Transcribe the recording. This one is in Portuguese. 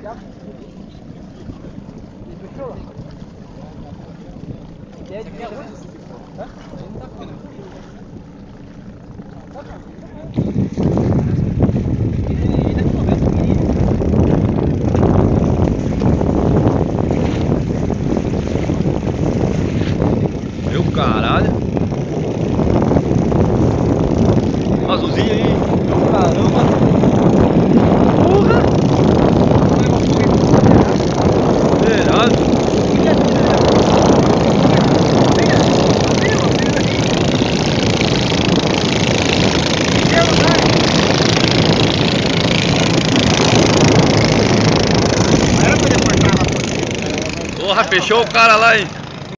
Meu caralho. Azulzinho aí. Caramba. Porra. Verado. Porra, fechou o cara lá, hein?